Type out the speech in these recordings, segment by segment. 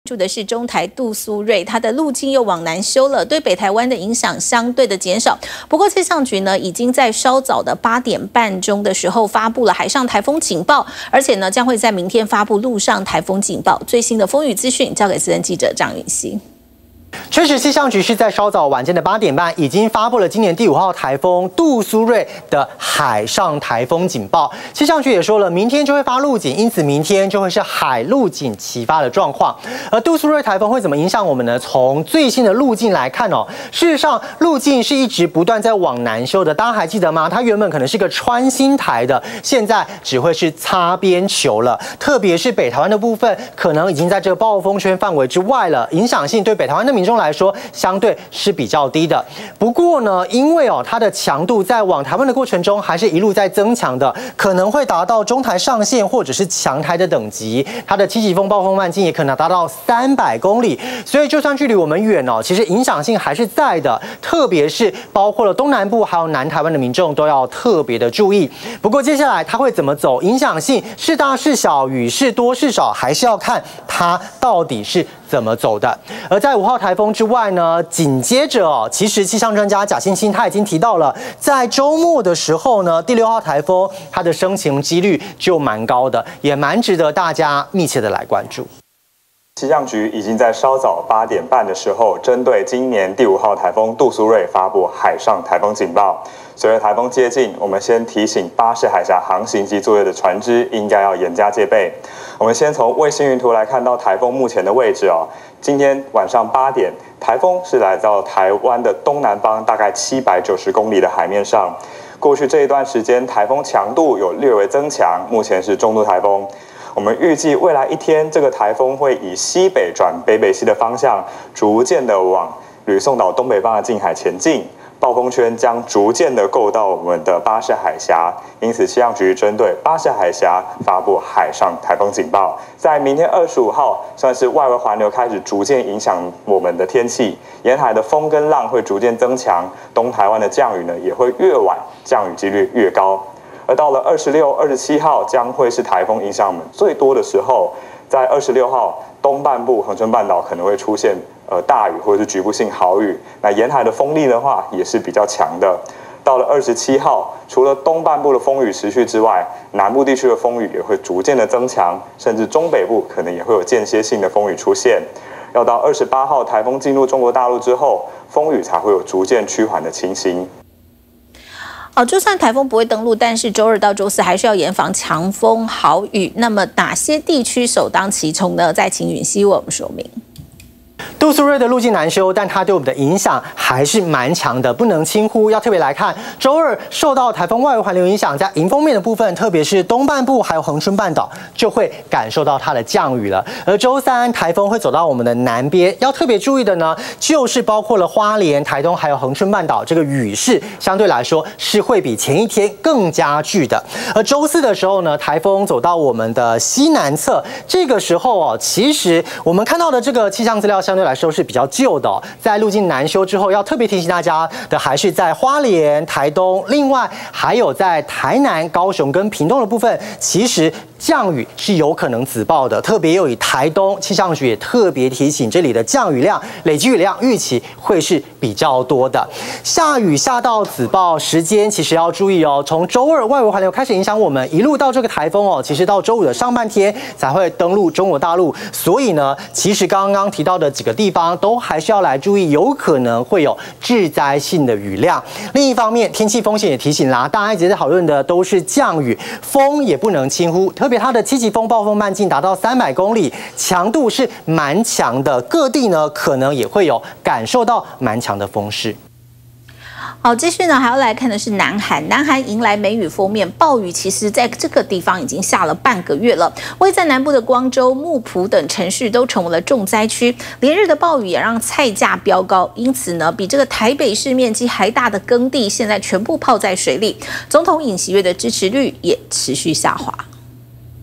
住的是中台杜苏芮，它的路径又往南修了，对北台湾的影响相对的减少。不过气象局呢，已经在稍早的8点半钟的时候发布了海上台风警报，而且呢，将会在明天发布陆上台风警报。最新的风雨资讯交给资深记者张允熙。 确实，气象局是在稍早晚间的8点半，已经发布了今年第5号台风杜苏芮的海上台风警报。气象局也说了，明天就会发陆警，因此明天就会是海陆警齐发的状况。而杜苏芮台风会怎么影响我们呢？从最新的路径来看哦，事实上路径是一直不断在往南修的，大家还记得吗？它原本可能是个穿心台的，现在只会是擦边球了。特别是北台湾的部分，可能已经在这个暴风圈范围之外了，影响性对北台湾的民众来说相对是比较低的。不过呢，因为它的强度在往台湾的过程中还是一路在增强的，可能会达到中台上限或者是强台的等级。它的7级风暴风半径也可能达到300公里，所以就算距离我们远其实影响性还是在的。特别是包括了东南部还有南台湾的民众都要特别的注意。不过接下来它会怎么走，影响性是大是小，雨是多是少，还是要看它到底是怎么走的。而在5号台风之外呢，紧接着其实气象专家贾欣欣他已经提到了，在周末的时候呢，第6号台风它的生情几率就蛮高的，也蛮值得大家密切的来关注。 气象局已经在稍早8点半的时候，针对今年第5号台风杜苏芮发布海上台风警报。随着台风接近，我们先提醒巴士海峡航行及作业的船只应该要严加戒备。我们先从卫星云图来看到台风目前的位置今天晚上8点，台风是来到台湾的东南方，大概790公里的海面上。过去这一段时间，台风强度有略微增强，目前是中度台风。我们预计未来1天，这个台风会以西北转北北西的方向，逐渐的往吕宋岛东北方的近海前进。暴风圈将逐渐的够到我们的巴士海峡，因此气象局针对巴士海峡发布海上台风警报。在明天25号，算是外围环流开始逐渐影响我们的天气，沿海的风跟浪会逐渐增强，东台湾的降雨呢也会越晚，降雨几率越高。而到了26、27号，将会是台风影响我们最多的时候。在26号，东半部恒春半岛可能会出现大雨或者是局部性豪雨。那沿海的风力的话，也是比较强的。到了27号，除了东半部的风雨持续之外，南部地区的风雨也会逐渐的增强，甚至中北部可能也会有间歇性的风雨出现。要到28号，台风进入中国大陆之后，风雨才会有逐渐趋缓的情形。 就算台风不会登陆，但是周2到周4还是要严防强风豪雨。那么哪些地区首当其冲呢？再请允熙为我们说明。 杜苏芮的路径难修，但它对我们的影响还是蛮强的，不能轻忽。要特别来看，周2受到台风外围环流影响，在迎风面的部分，特别是东半部还有恒春半岛，就会感受到它的降雨了。而周3台风会走到我们的南边，要特别注意的呢，就是包括了花莲、台东还有恒春半岛，这个雨势相对来说是会比前一天更加剧的。而周4的时候呢，台风走到我们的西南侧，这个时候其实我们看到的这个气象资料相对来说是比较旧的在路径难修之后，要特别提醒大家的还是在花莲、台东，另外还有在台南、高雄跟屏东的部分，其实降雨是有可能紫爆的，特别又以台东气象局也特别提醒，这里的降雨量、累积雨量预期会是比较多的。下雨下到紫爆时间，其实要注意从周2外围环流开始影响我们，一路到这个台风其实到周5的上半天才会登陆中国大陆。所以呢，其实刚刚提到的几个地方都还是要来注意，有可能会有致灾性的雨量。另一方面，天气风险也提醒啦，大家一直在讨论的都是降雨，风也不能轻忽，特别它的7级风暴风半径达到300公里，强度是蛮强的，各地呢可能也会有感受到蛮强的风势。 好，继续呢，还要来看的是南韩。南韩迎来梅雨锋面，暴雨其实在这个地方已经下了半个月了。位在南部的光州、木浦等城市都成为了重灾区，连日的暴雨也让菜价飙高。因此呢，比这个台北市面积还大的耕地，现在全部泡在水里。总统尹锡悦的支持率也持续下滑。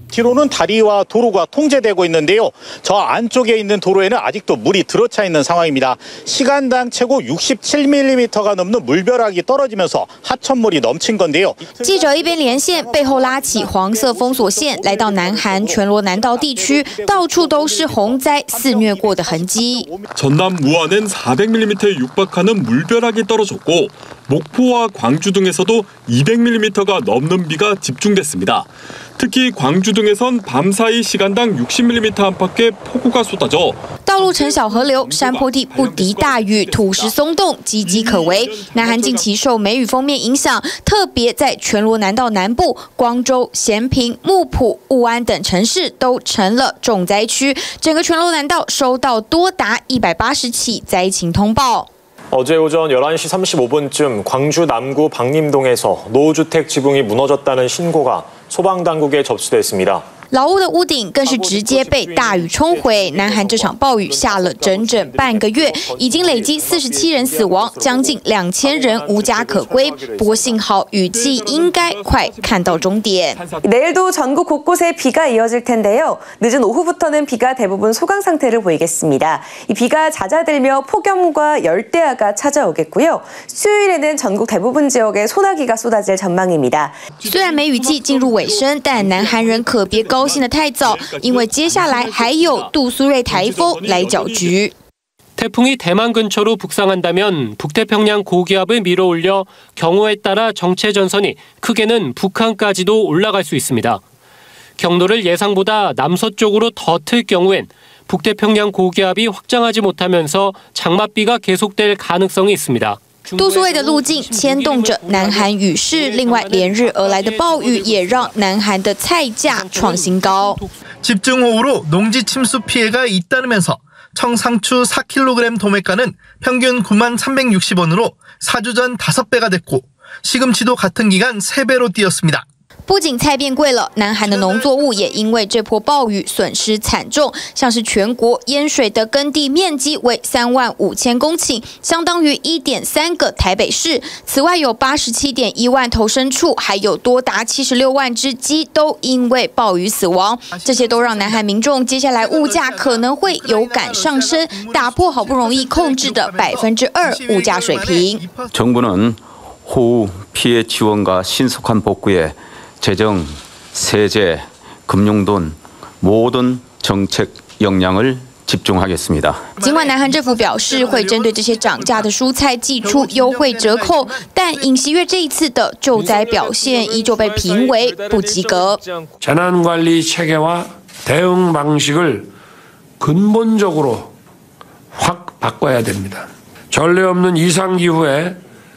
뒤로는 다리와 도로가 통제되고 있는데요. 저 안쪽에 있는 도로에는 아직도 물이 들어차 있는 상황입니다. 시간당 최고 67mm가 넘는 물벼락이 떨어지면서 하천물이 넘친 건데요. 记者一边连线，背后拉起黄色封锁线，来到南韩全罗南道地区，到处都是洪灾肆虐过的痕迹。 전남 무안엔 400mm에 육박하는 물벼락이 떨어졌고 목포와 광주 등에서도 200mm가 넘는 비가 집중됐습니다. 특히 광주 등에선 밤사이 시간당 60mm 안팎의 폭우가 쏟아져 道路呈小河流，山坡地不敌大雨，土石松动，岌岌可危。南韩近期受梅雨锋面影响，特别在全罗南道南部、光州、咸平、木浦、雾安等城市都成了重灾区。整个全罗南道收到多达180起灾情通报。 어제 오전 11시 35분쯤 광주 남구 박림동에서 노후주택 지붕이 무너졌다는 신고가 소방당국에 접수됐습니다. 老屋的屋顶更是直接被大雨冲毁。南韩这场暴雨下了整整半个月，已经累积47人死亡，将近2000人无家可归。不过幸好雨季应该快看到终点。 내일도 전국 곳곳에 비가 이어질 텐데요. 늦은 오후부터는 비가 대부분 소강 상태를 보이겠습니다. 이 비가 잦아들며 폭염과 열대야가 찾아오겠고요. 수요일에는 전국 대부분 지역에 소나기가 쏟아질 전망입니다. 虽然梅雨季进入尾声，但南韩人可别高兴得太早，因为接下来还有杜苏芮台风来搅局。 태풍이 대만 근처로 북상한다면 북태평양 고기압을 밀어올려 경우에 따라 정체 전선이 크게는 북한까지도 올라갈 수 있습니다. 경로를 예상보다 남서쪽으로 더 틀 경우엔 북태평양 고기압이 확장하지 못하면서 장맛비가 계속될 가능성이 있습니다. 杜苏芮的路径牵动着南韩雨势，另外连日而来的暴雨也让南韩的菜价创新高。 집중호우로 농지 침수 피해가 잇따르면서 청상추 4kg 도매가는 평균 9360원으로 4주 전 5배가 됐고 시금치도 같은 기간 3배로 뛰었습니다. 不仅菜变贵了，南韩的农作物也因为这波暴雨损失惨重，像是全国淹水的耕地面积为35000公顷，相当于1.3个台北市。此外，有87.1万头牲畜，还有多达76万只鸡都因为暴雨死亡。这些都让南韩民众接下来物价可能会有感上升，打破好不容易控制的2%物价水平。 정부는 호우 피해 지원과 신속한 복구에 재정, 세제, 금융 등 모든 정책 역량을 집중하겠습니다. 尽管南韩政府表示会针对这些涨价的蔬菜寄出优惠折扣，但尹锡悦这一次的救灾表现依旧被评为不及格。 재난관리 체계와 대응 방식을 근본적으로 확 바꿔야 됩니다. 전례 없는 이상기후에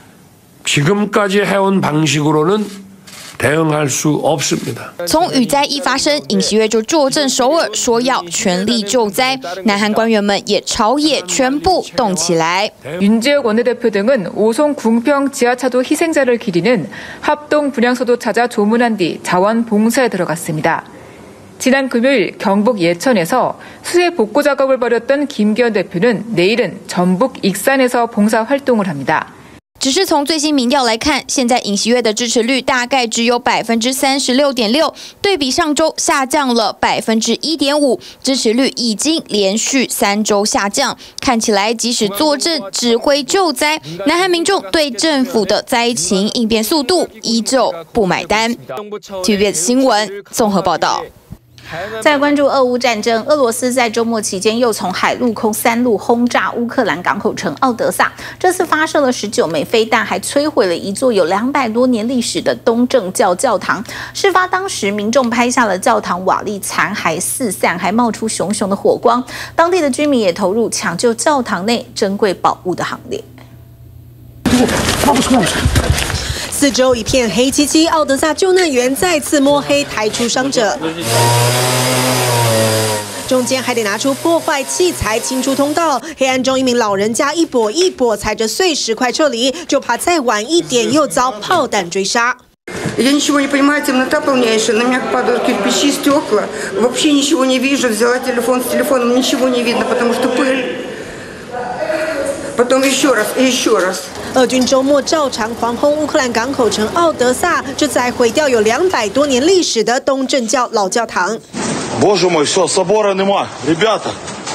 지금까지 해온 방식으로는 대응할 수 없습니다. 从雨灾一发生，尹锡悦就坐镇首尔，说要全力救灾。南韩官员们也朝野全部动起来。 윤지혁 원내대표 등은 오송 궁평 지하차도 희생자를 기리는 합동 분향소도 찾아 조문한 뒤 자원봉사에 들어갔습니다. 지난 금요일 경북 예천에서 수해 복구 작업을 벌였던 김기현 대표는 내일은 전북 익산에서 봉사 활동을 합니다. 只是从最新民调来看，现在尹锡悦的支持率大概只有36.6%，对比上周下降了1.5%，支持率已经连续3周下降。看起来，即使坐镇指挥救灾，南韩民众对政府的灾情应变速度依旧不买单。TVBS 新闻综合报道。 再关注俄乌战争，俄罗斯在周末期间又从海陆空3路轰炸乌克兰港口城奥德萨，这次发射了19枚飞弹，还摧毁了一座有200多年历史的东正教教堂。事发当时，民众拍下了教堂瓦砾残骸四散，还冒出熊熊的火光。当地的居民也投入抢救教堂内珍贵宝物的行列。 四周一片黑漆漆，奥德萨救难员再次摸黑抬出伤者，中间还得拿出破坏器材清出通道。黑暗中，一名老人家一跛一跛踩着碎石块撤离，就怕再晚一点又遭炮弹追杀。 Я ничего не понимаю, темнота полнейшая, на меня падают кирпичи, стекла, вообще ничего не вижу. Взяла телефон, с телефоном ничего не видно, потому что пыль. Потом еще раз и еще раз. 俄军周末照常狂轰乌克兰港口城奥德萨，这次还毁掉有200多年历史的东正教老教堂。 Боже мой, все, собора нема, ребята.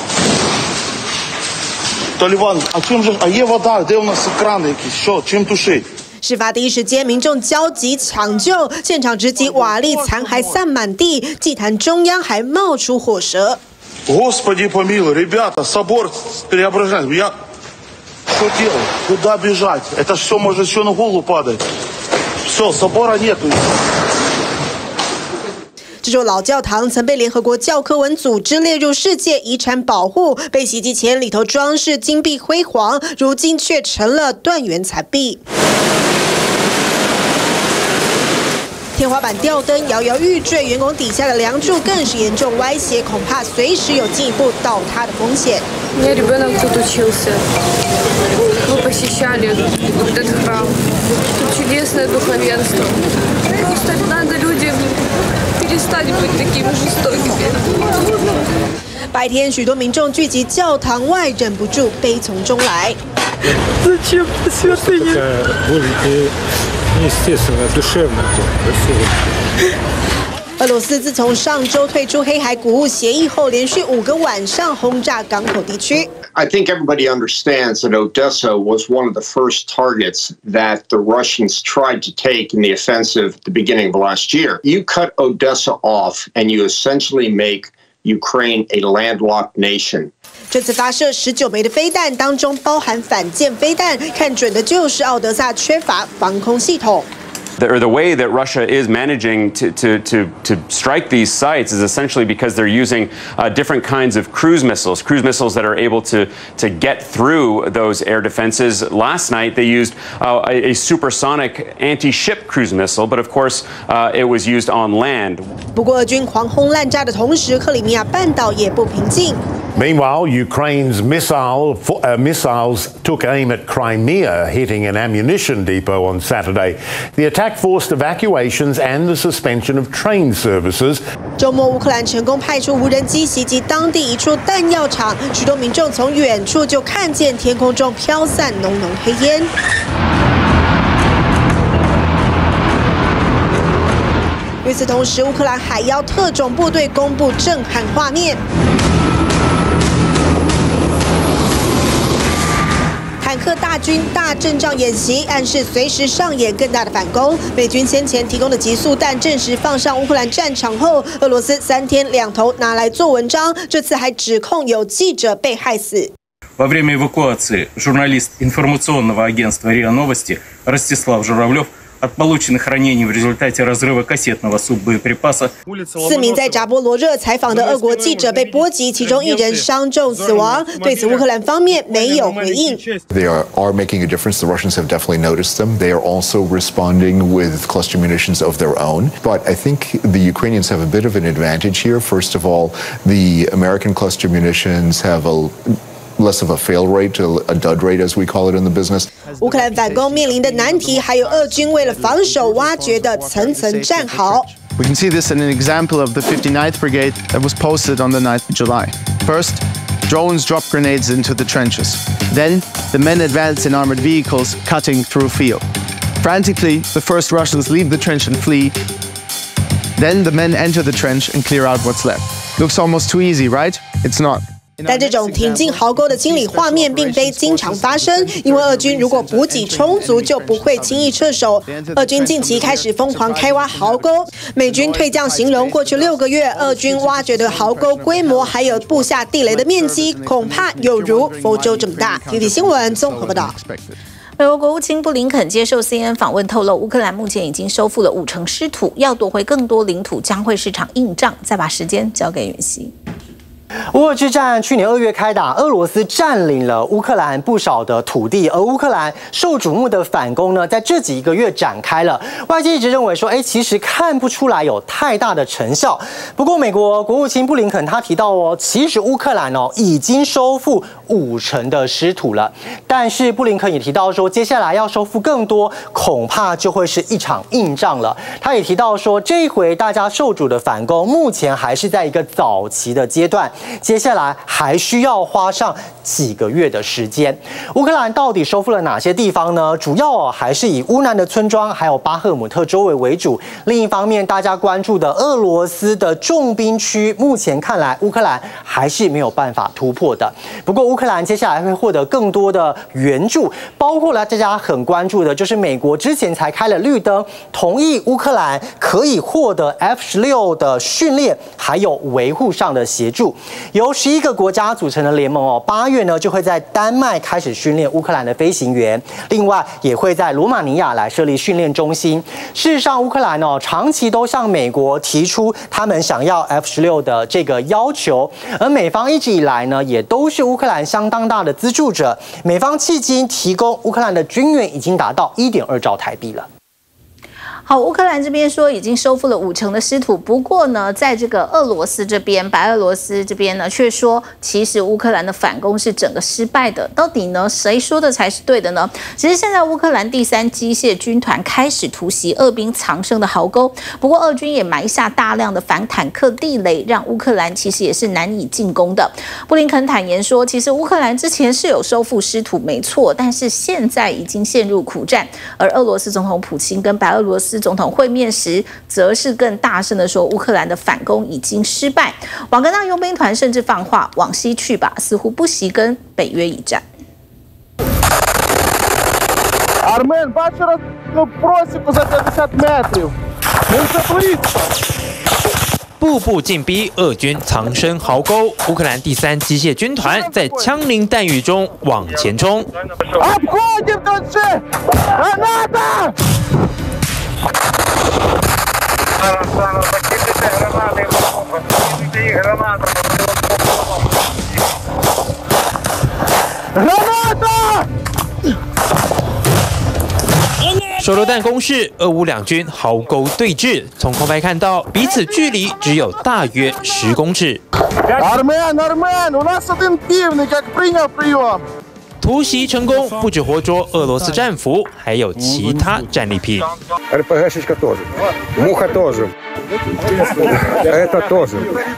Талібан, а чим же? А є вода? Де у нас екрани якісь? Що? Чим тушить? 事发第一时间，民众焦急抢救，现场直击瓦砾残骸散满地，祭坛中央还冒出火舌。 Господи помилуй, ребята, собор Преображения. Я что делать? Куда бежать? Это все может еще на голову падать. Все, собора нету. 这座老教堂曾被联合国教科文组织列入世界遗产保护，被袭击前里头装饰金碧辉煌，如今却成了断垣残壁。天花板吊灯摇摇欲坠，圆拱底下的梁柱更是严重歪斜，恐怕随时有进一步倒塌的风险。 У меня ребенок тут учился. Мы посещали этот храм. Тут чудесное духовенство. Просто надо людям перестать быть такими жестокими. 白天，许多民众聚集教堂外，忍不住悲从中来。 Зачем святыня? Естественно, душевно, красиво. 俄罗斯自从上周退出黑海谷物协议后，连续5个晚上轰炸港口地区。 I think everybody understands that Odessa was one of the first targets that the Russians tried to take in the offensive at the beginning of last year. You cut Odessa off, and you essentially make Ukraine a landlocked nation. 这次发射19枚的飞弹，当中包含反舰飞弹，看准的就是奥德萨缺乏防空系统。 The way that Russia is managing to strike these sites is essentially because they're using different kinds of cruise missiles that are able to get through those air defenses. Last night they used a supersonic anti-ship cruise missile, but of course it was used on land. 不过俄军狂轰滥炸的同时，克里米亚半岛也不平静。 Meanwhile, Ukraine's missiles took aim at Crimea, hitting an ammunition depot on Saturday. The attack forced evacuations and the suspension of train services. 周末，乌克兰成功派出无人机袭击当地一处弹药厂，许多民众从远处就看见天空中飘散浓浓黑烟。与此同时，乌克兰海妖特种部队公布震撼画面。坦克大军大阵仗演习，暗示随时上演更大的反攻。美军先前提供的极速弹证实放上乌克兰战场后，俄罗斯3天2头拿来做文章，这次还指控有记者被害死。 Во время эвакуации журналист информационного агентства РИА Новости Ростислав Журавлев от полученных ранений в результате разрыва кассетного суббоеприпаса. 4名在扎波罗热采访的俄国记者被波及，其中1人伤重死亡。对此，乌克兰方面没有回应。 They are making a difference. The Russians have definitely noticed them. They are also responding with cluster munitions of their own. But I think the Ukrainians have a bit of an advantage here. First of all, the American cluster munitions have less of a fail rate, a dud rate as we call it in the business. 乌克兰反攻面临的难题，还有俄军为了防守挖掘的层层战壕。 We can see this in an example of the 59th Brigade that was posted on the 9th of July. First, drones drop grenades into the trenches. Then, the men advance in armored vehicles, cutting through field. Frantically, the first Russians leave the trench and flee. Then, the men enter the trench and clear out what's left. Looks almost too easy, right? It's not. 但这种挺进壕沟的清理画面并非经常发生，因为俄军如果补给充足，就不会轻易撤手。俄军近期开始疯狂开挖壕沟，美军退将形容，过去6个月，俄军挖掘的壕沟规模还有布下地雷的面积，恐怕有如佛州这么大。TVB 新闻综合报道。 美国国务卿布林肯接受 CNN 访问，透露乌克兰目前已经收复了50%失土，要夺回更多领土将会是场硬仗。再把时间交给允熙。 乌俄之战去年2月开打，俄罗斯占领了乌克兰不少的土地，而乌克兰受瞩目的反攻呢，在这几个月展开了。外界一直认为说，其实看不出来有太大的成效。不过，美国国务卿布林肯他提到其实乌克兰已经收复50%的失土了。但是布林肯也提到说，接下来要收复更多，恐怕就会是一场硬仗了。他也提到说，这一回大家受阻的反攻，目前还是在一个早期的阶段。 接下来还需要花上几个月的时间。乌克兰到底收复了哪些地方呢？主要还是以乌南的村庄还有巴赫姆特周围为主。另一方面，大家关注的俄罗斯的重兵区，目前看来乌克兰还是没有办法突破的。不过乌克兰接下来会获得更多的援助，包括了大家很关注的就是美国之前才开了绿灯，同意乌克兰可以获得 F-16的训练还有维护上的协助。由11个国家组成的联盟8月呢就会在丹麦开始训练乌克兰的飞行员，另外也会在罗马尼亚来设立训练中心。事实上，乌克兰长期都向美国提出他们想要 F-16的这个要求，而美方一直以来呢也都是乌克兰相当大的资助者，美方迄今提供乌克兰的军援已经达到1.2兆台币了。 好，乌克兰这边说已经收复了50%的失土，不过呢，在这个俄罗斯这边，白俄罗斯这边呢，却说其实乌克兰的反攻是整个失败的。到底呢，谁说的才是对的呢？其实现在乌克兰第3机械军团开始突袭俄兵藏身的壕沟，不过俄军也埋下大量的反坦克地雷，让乌克兰其实也是难以进攻的。布林肯坦言说，其实乌克兰之前是有收复失土，没错，但是现在已经陷入苦战。而俄罗斯总统普京跟白俄罗斯总统会面时，则是更大声的说，乌克兰的反攻已经失败。瓦格纳佣兵团甚至放话往西去吧，似乎不惜跟北约一战。 Армен, бачу просіку за 50 метрів. Не заборіться. 步步进逼俄军藏身壕沟，乌克兰第3机械军团在枪林弹雨中往前冲。 Обходим тут же! Граната! Граната! 手榴弹攻势，俄乌两军壕沟对峙，从空拍看到彼此距离只有大约10公尺。 Армен, у нас один півник, як прийняв прийом. 突袭成功，不止活捉俄罗斯战俘，还有其他战利品。 РПГшечка тоже, муха тоже, это тоже.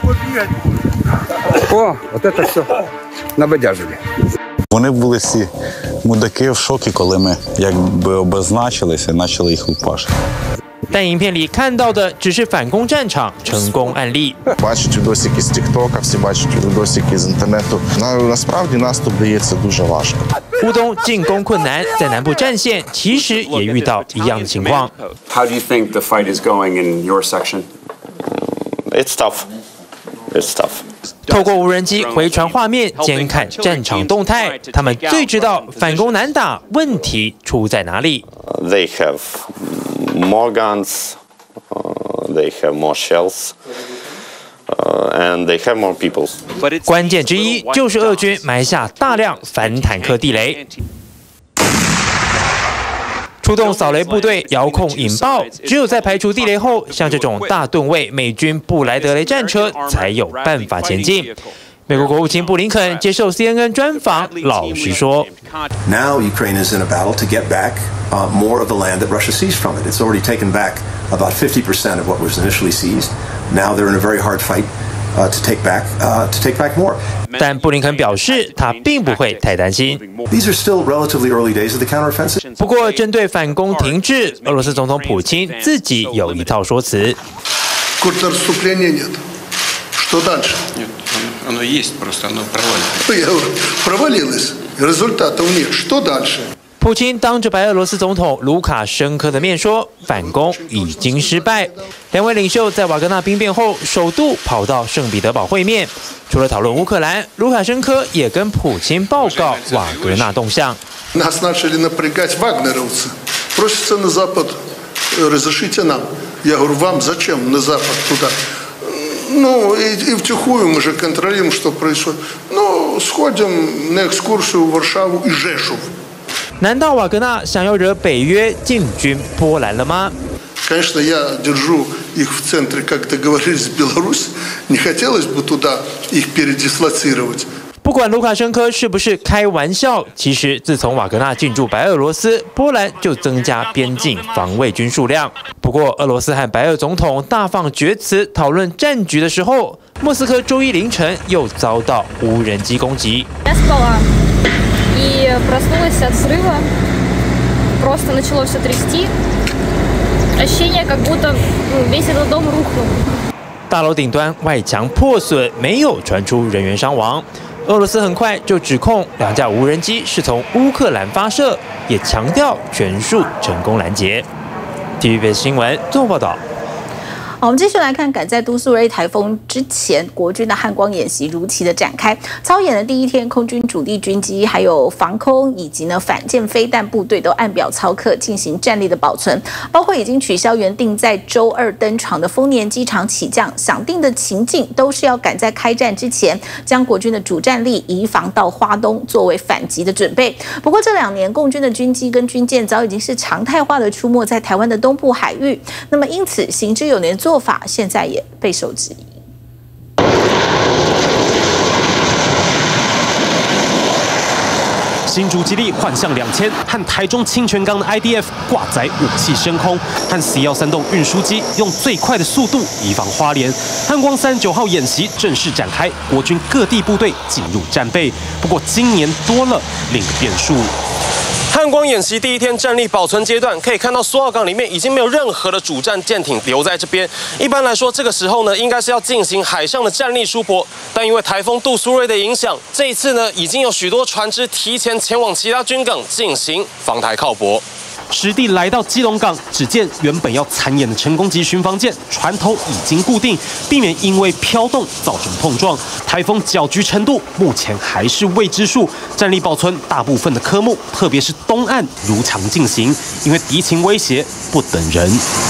О, вот это все набадяжили. Вони були всі мудаки в шокі, коли ми якби обозначилися і почали їх лупашити. 但影片里看到的只是反攻战场成功案例。 Бачать відосики з TikTok, всі бачать відосики з інтернету. Насправді наступ дається дуже важко. 乌东进攻困难，在南部战线其实也遇到一样的情况。 How do you think the fight is going in your section? It's tough. It's tough. 透过无人机回传画面，监看战场动态，他们最知道反攻难打，问题出在哪里。 They have more guns, they have more shells, and they have more people. 关键之一就是俄军埋下大量反坦克地雷。出动扫雷部队遥控引爆，只有在排除地雷后，像这种大吨位美军布莱德雷战车才有办法前进。美国国务卿布林肯接受 CNN 专访，老实说 ：“Now Ukraine is in a battle to get back more of the land that Russia seized from it. It's already taken back about 50% of what was initially seized. Now they're in a very hard fight to take back more.” 但布林肯表示，他并不会太担心。 These are still relatively early days of the counteroffensive. 不过，针对反攻停滞，俄罗斯总统普京自己有一套说辞。 Контрнаступления нет. Что дальше? Нет, оно есть, просто оно провалилось. Я говорю, провалилось. Результатов нет. Что дальше? 普京当着白俄罗斯总统卢卡申科的面说，反攻已经失败。两位领袖在瓦格纳兵变后，首度跑到圣彼得堡会面。除了讨论乌克兰，卢卡申科也跟普京报告瓦格纳动向。 Нас начали напрягать вагнеровцы. Просятся на Запад, разрешите нам. Я говорю, вам зачем на Запад туда? Ну, и втихую мы же контролируем, что происходит. Ну, сходим на экскурсию в Варшаву и Жешув. 难道瓦格纳想要惹北约进军波兰了吗？ Конечно, я держу их в центре, как договорились в Беларусь. Не хотелось бы туда их передислоцировать. 不管卢卡申科是不是开玩笑，其实自从瓦格纳进驻白俄罗斯，波兰就增加边境防卫军数量。不过，俄罗斯和白俄总统大放厥词讨论战局的时候， 莫斯科周一凌晨又遭到无人机攻击。 Я спала и проснулась от взрыва. Просто начало все трясти. Ощущение, как будто весь этот дом рухнул. 大楼顶端外墙破损，没有传出人员伤亡。俄罗斯很快就指控2架无人机是从乌克兰发射，也强调全数成功拦截。TVBS 新闻综合报道。 好，我们继续来看，赶在都苏芮台风之前，国军的汉光演习如期的展开。操演的第一天，空军主力军机、还有防空以及反舰飞弹部队都按表操课，进行战力的保存。包括已经取消原定在周2登场的丰年机场起降，想定的情境都是要赶在开战之前，将国军的主战力移防到花东，作为反击的准备。不过这2年，共军的军机跟军舰早已经是常态化的出没在台湾的东部海域，那么因此行之有年做法现在也备受质疑。 新竹基地幻象2000和台中清泉岗的 IDF 挂载武器升空，和C-131运输机用最快的速度移防花莲。汉光39号演习正式展开，国军各地部队进入战备。不过今年多了另一个变数。汉光演习第一天战力保存阶段，可以看到苏澳港里面已经没有任何的主战舰艇留在这边。一般来说，这个时候呢，应该是要进行海上的战力疏泊，但因为台风杜苏芮的影响，这一次呢，已经有许多船只提前前往其他军港进行防台靠泊。实地来到基隆港，只见原本要参演的成功级巡防舰船头已经固定，避免因为飘动造成碰撞。台风搅局程度目前还是未知数。战力保存大部分的科目，特别是东岸如常进行，因为敌情威胁不等人。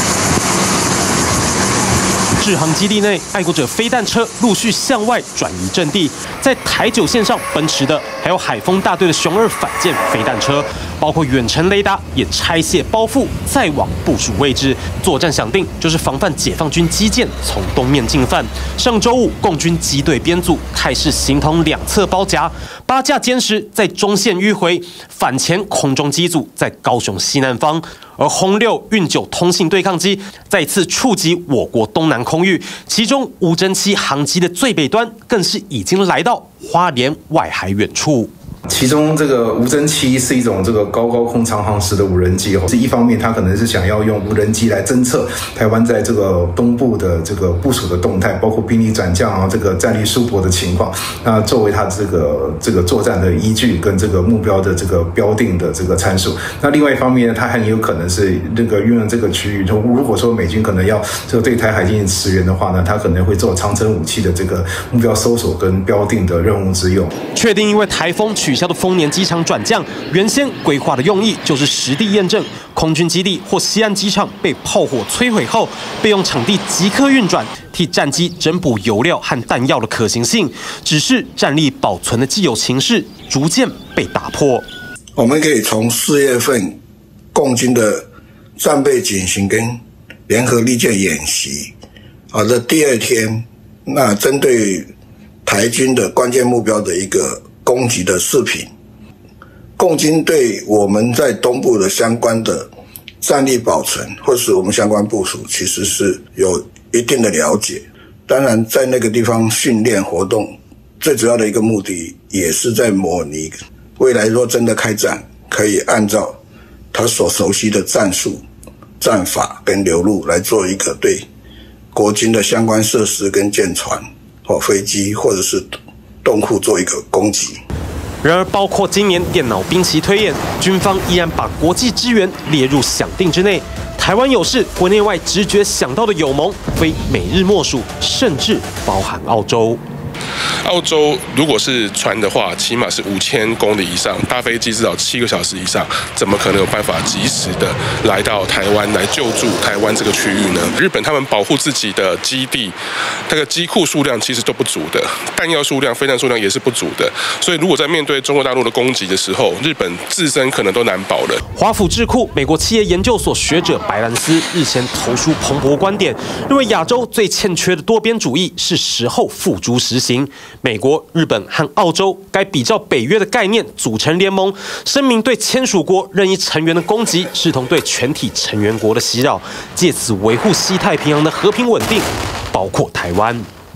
制航基地内，爱国者飞弹车陆续向外转移阵地，在台9线上奔驰的还有海锋大队的熊2反舰飞弹车，包括远程雷达也拆卸包覆，再往部署位置。作战想定就是防范解放军机舰从东面进犯。上周五，共军机队编组态势形同两侧包夹，8架歼10在中线迂回，反前空中机组在高雄西南方。而轰6运9通信对抗机再次触及我国东南空域，其中无侦7航机的最北端更是已经来到花莲外海远处。 其中这个无侦7是一种这个高空长航时的无人机，是一方面它可能是想要用无人机来侦测台湾在这个东部的这个部署的动态，包括兵力转降啊，这个战力疏泊的情况，那作为它这个作战的依据跟这个目标的这个标定的这个参数。那另外一方面呢，它很有可能是这个运用这个区域，如果说美军可能要这个对台海进行驰援的话呢，它可能会做长程武器的这个目标搜索跟标定的任务之用。 确定因为台风取消的丰年机场转降，原先规划的用意就是实地验证空军基地或西岸机场被炮火摧毁后，备用场地即刻运转，替战机整补油料和弹药的可行性。只是战力保存的既有情势逐渐被打破。 我们可以从4月份共军的战备警行跟联合利剑演习，的第2天，那针对台军的关键目标的一个攻击的视频，共军对我们在东部的相关的战力保存或是我们相关部署，其实是有一定的了解。当然，在那个地方训练活动，最主要的一个目的，也是在模拟未来若真的开战，可以按照他所熟悉的战术、战法跟流路来做一个对国军的相关设施跟舰船或飞机或者是洞库做一个攻击。 然而，包括今年电脑兵棋推演，军方依然把国际支援列入想定之内。台湾有事，国内外直觉想到的友盟，非美日莫属，甚至包含澳洲。 澳洲如果是船的话，起码是5000公里以上，大飞机至少7个小时以上，怎么可能有办法及时的来到台湾来救助台湾这个区域呢？日本他们保护自己的基地，这个机库数量其实都不足的，弹药数量、飞弹数量也是不足的，所以如果在面对中国大陆的攻击的时候，日本自身可能都难保了。 华府智库美国企业研究所学者白兰斯日前投书彭博观点，认为亚洲最欠缺的多边主义是时候付诸实行。美国、日本和澳洲该比照北约的概念组成联盟，声明对签署国任意成员的攻击视同对全体成员国的袭扰，借此维护西太平洋的和平稳定，包括台湾。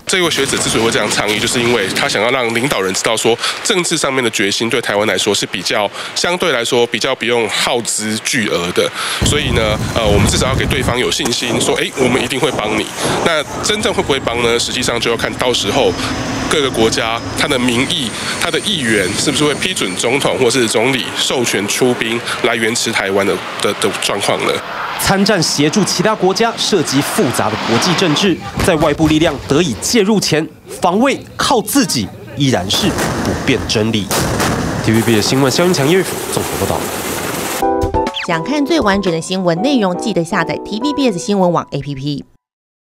这位学者之所以会这样倡议，就是因为他想要让领导人知道说，政治上面的决心对台湾来说是相对来说比较不用耗资巨额的。所以呢，我们至少要给对方有信心，说，我们一定会帮你。那真正会不会帮呢？实际上就要看到时候各个国家他的民意、他的议员是不是会批准总统或是总理授权出兵来援持台湾的状况呢？ 参战协助其他国家涉及复杂的国际政治，在外部力量得以介入前，防卫靠自己依然是不变真理。TVB 的新闻，肖云强、叶玉甫综合报道。 想看最完整的新闻内容，记得下载 TVBS 新闻网 APP。